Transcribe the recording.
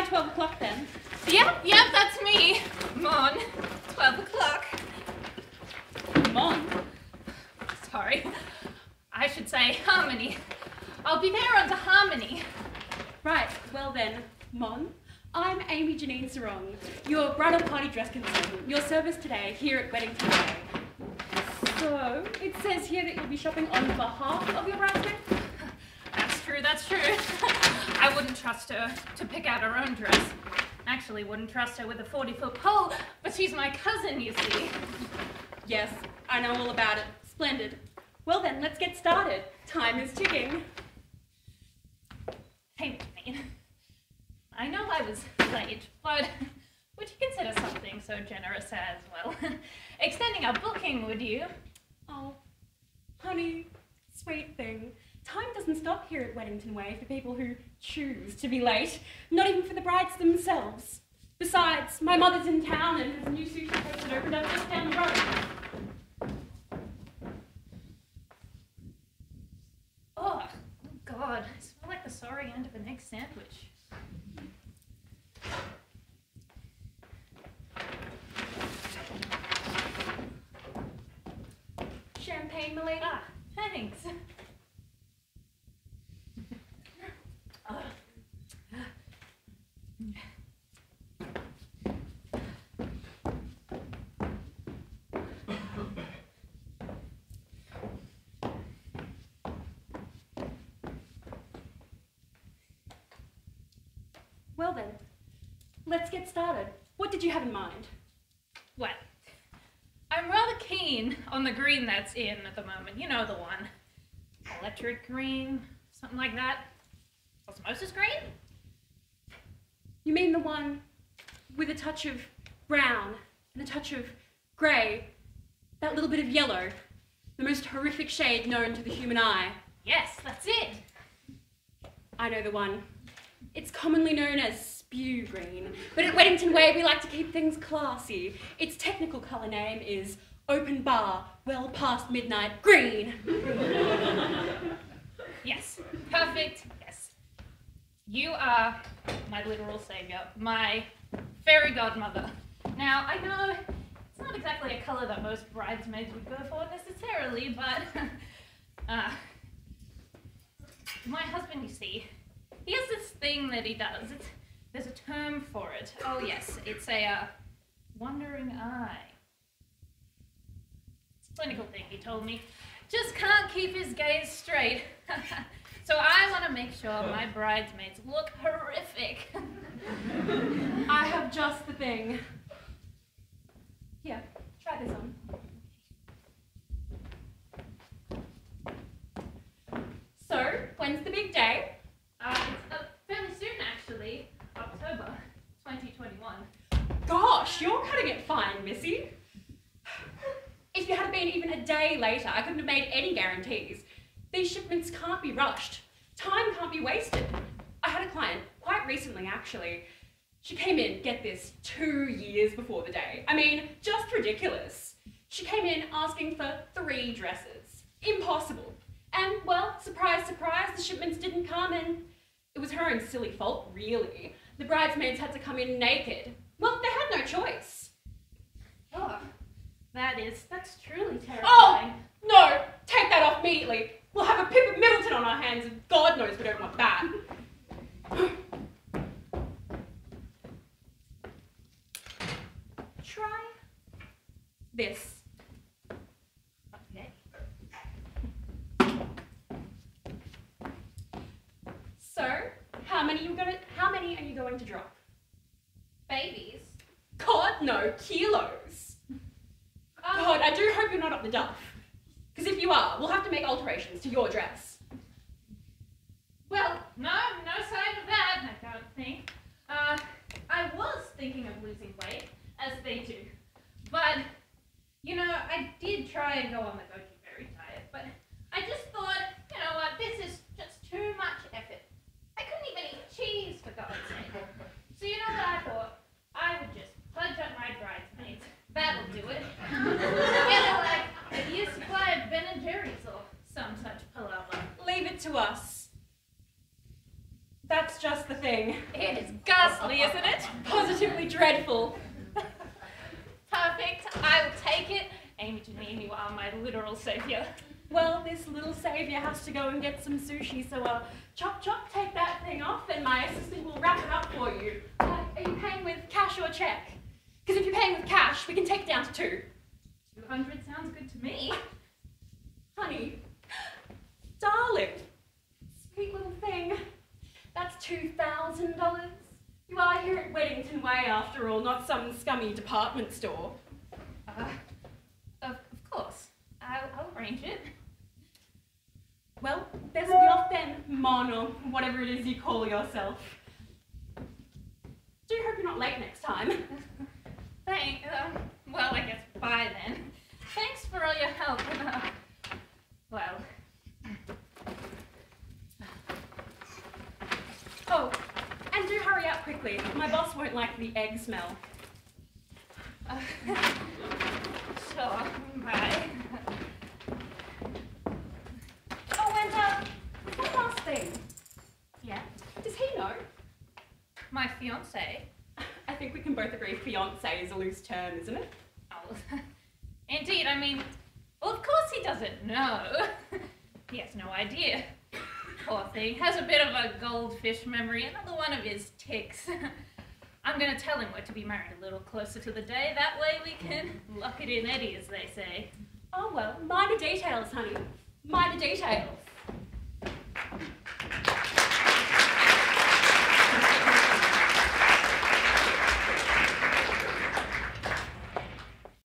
try 12 o'clock then. Yep, that's me. Come on, 12 o'clock. Come on. Sorry, I should say harmony. I'll be there under harmony. Right, well then, Mon, I'm Amy Janine Sarong, your bridal party dress consultant, your service today here at Weddington Way. So, it says here that you'll be shopping on behalf of your bridesmaid? That's true. I wouldn't trust her to pick out her own dress. Actually, wouldn't trust her with a 40-foot pole, but she's my cousin, you see. Yes, I know all about it. Splendid. Well then, let's get started. Time is ticking. Hey, Janine. I know I was late, but would you consider something so generous as, well, extending our booking, would you? Oh, honey, sweet thing. Time doesn't stop here at Weddington Way for people who choose to be late, not even for the brides themselves. Besides, my mother's in town and there's a new sushi place that opened up just down the road. Oh, God, I smell like the sorry end of an egg sandwich. Champagne, my lady? Ah, thanks. Well then, let's get started. What did you have in mind? Well, I'm rather keen on the green that's in at the moment. You know the one. Electric green, something like that. Osmosis green? You mean the one with a touch of brown and a touch of grey, that little bit of yellow, the most horrific shade known to the human eye? Yes, that's it. I know the one. It's commonly known as spew green, but at Weddington Way we like to keep things classy. Its technical colour name is open bar, well past midnight green. Yes, perfect, yes. You are my literal saviour, my fairy godmother. Now, I know it's not exactly a colour that most bridesmaids would go for necessarily, but my husband, you see, he has this thing that he does. There's a term for it. Oh yes, it's a wandering eye. It's a clinical thing, he told me. Just can't keep his gaze straight. So I want to make sure my bridesmaids look horrific. I have just the thing. Here, try this on. So, when's the big day? It's fairly soon, actually. October 2021. Gosh, you're cutting it fine, Missy. If you had been even a day later, I couldn't have made any guarantees. These shipments can't be rushed. Time can't be wasted. I had a client, quite recently actually. She came in, get this, 2 years before the day. I mean, just ridiculous. She came in asking for 3 dresses. Impossible. And, well, surprise, surprise, the shipments didn't come and it was her own silly fault, really. The bridesmaids had to come in naked. Well, they had no choice. Oh, that's truly terrifying. Oh, no, take that off immediately. We'll have a Pippa Middleton on our hands and God knows we don't want that. Try this. Okay. So, how many are you going to drop? Babies. God, no, kilos. God, I do hope you're not up the duff. Because if you are, we'll have to make alterations to your dress. Well, no sign of that, I don't think. I was thinking of losing weight, as they do. But, you know, I did try and go on the goji berry diet, but I just thought, you know what, this is just too much effort. I couldn't even eat cheese, for God's sake. So you know what I thought? I would just pledge up my bridesmaids. That'll do it. Together like a year's supply of Ben and Jerry's or some such palaver. Leave it to us. That's just the thing. It is ghastly, isn't it? Positively dreadful. Perfect. I will take it. Amy Janine, you are my literal savior. Well, this little saviour has to go and get some sushi, so chop chop, take that thing off and my assistant will wrap it up for you. Are you paying with cash or cheque? Because if you're paying with cash, we can take it down to 2. 200 sounds good to me. Honey, darling, sweet little thing, that's $2,000. You are here at Weddington Way after all, not some scummy department store. Of course. I'll arrange it. Well, best be off then, Mon, or whatever it is you call yourself. Do hope you're not late next time. Well, I guess bye then. Thanks for all your help. Well. Oh, and do hurry up quickly. My boss won't like the egg smell. Sure, bye. Oh, and one last thing. Yeah? Does he know? My fiancé. I think we can both agree fiancé is a loose term, isn't it? Oh, indeed, I mean, well, of course he doesn't know. He has no idea. Poor thing, has a bit of a goldfish memory, another one of his tics. I'm gonna tell him we're to be married a little closer to the day, that way we can lock it in Eddie, as they say. Oh well, minor details, honey. Minor details.